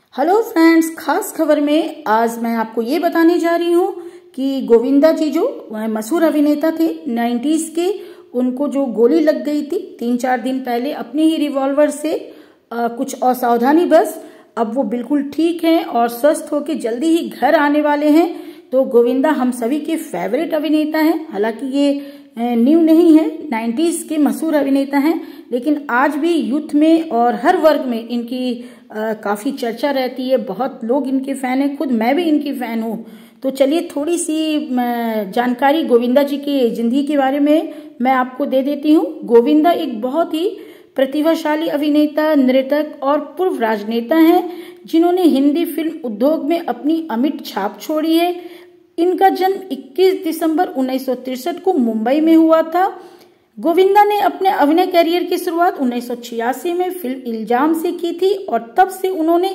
Hello friends, खास खबर में आज मैं आपको ये बताने जा रही हूँ कि गोविंदा जी जो मशहूर अभिनेता थे 90s के, उनको जो गोली लग गई थी 3-4 दिन पहले अपने ही रिवॉल्वर से कुछ असावधानी बस अब वो बिल्कुल ठीक हैं और स्वस्थ होकर जल्दी ही घर आने वाले हैं। तो गोविंदा हम सभी के फेवरेट अभिनेता हैं। हालांकि ये न्यू नहीं है, 90s के मशहूर अभिनेता हैं, लेकिन आज भी यूथ में और हर वर्ग में इनकी काफी चर्चा रहती है। बहुत लोग इनके फैन हैं, खुद मैं भी इनकी फैन हूँ। तो चलिए थोड़ी सी जानकारी गोविंदा जी की जिंदगी के बारे में मैं आपको दे देती हूँ। गोविंदा एक बहुत ही प्रतिभाशाली अभिनेता, नर्तक और पूर्व राजनेता हैं, जिन्होंने हिंदी फिल्म उद्योग में अपनी अमिट छाप छोड़ी है। इनका जन्म 21 दिसंबर 1963 को मुंबई में हुआ था। गोविंदा ने अपने अभिनय करियर की शुरुआत 1986 में फिल्म इल्जाम से की थी और तब से उन्होंने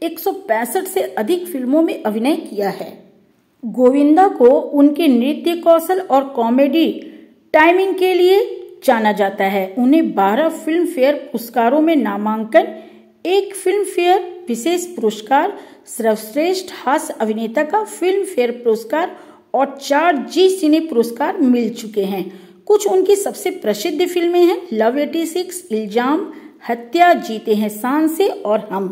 165 से अधिक फिल्मों में अभिनय किया है। गोविंदा को उनके नृत्य कौशल और कॉमेडी टाइमिंग के लिए जाना जाता है। उन्हें 12 फिल्म फेयर पुरस्कारों में नामांकन, 1 फिल्म फेयर विशेष पुरस्कार, सर्वश्रेष्ठ हास्य अभिनेता का फिल्म फेयर पुरस्कार और 4 जी सिने पुरस्कार मिल चुके हैं। कुछ उनकी सबसे प्रसिद्ध फिल्में हैं लव 86, इल्जाम, हत्या, जीते हैं शान से और हम।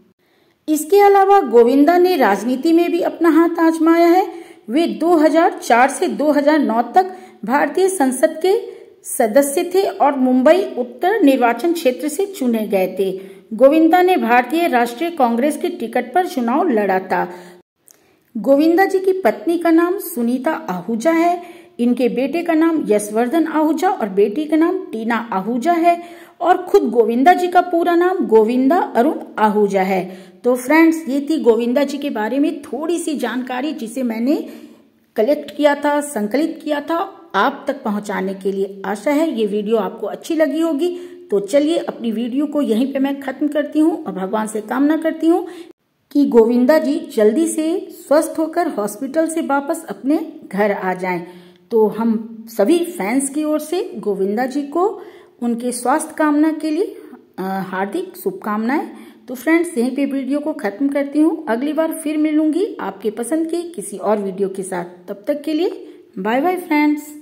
इसके अलावा गोविंदा ने राजनीति में भी अपना हाथ आजमाया है। वे 2004 से 2009 तक भारतीय संसद के सदस्य थे और मुंबई उत्तर निर्वाचन क्षेत्र से चुने गए थे। गोविंदा ने भारतीय राष्ट्रीय कांग्रेस के टिकट पर चुनाव लड़ा था। गोविंदा जी की पत्नी का नाम सुनीता आहूजा है। इनके बेटे का नाम यशवर्धन आहूजा और बेटी का नाम टीना आहूजा है और खुद गोविंदा जी का पूरा नाम गोविंदा अरुण आहूजा है। तो फ्रेंड्स, ये थी गोविंदा जी के बारे में थोड़ी सी जानकारी, जिसे मैंने कलेक्ट किया था, संकलित किया था आप तक पहुंचाने के लिए। आशा है ये वीडियो आपको अच्छी लगी होगी। तो चलिए अपनी वीडियो को यहीं पे मैं खत्म करती हूँ और भगवान से कामना करती हूँ कि गोविंदा जी जल्दी से स्वस्थ होकर हॉस्पिटल से वापस अपने घर आ जाएं। तो हम सभी फैंस की ओर से गोविंदा जी को उनके स्वास्थ्य कामना के लिए हार्दिक शुभकामनाएं। तो फ्रेंड्स, यहीं पे वीडियो को खत्म करती हूँ। अगली बार फिर मिलूंगी आपके पसंद के किसी और वीडियो के साथ। तब तक के लिए बाय बाय फ्रेंड्स।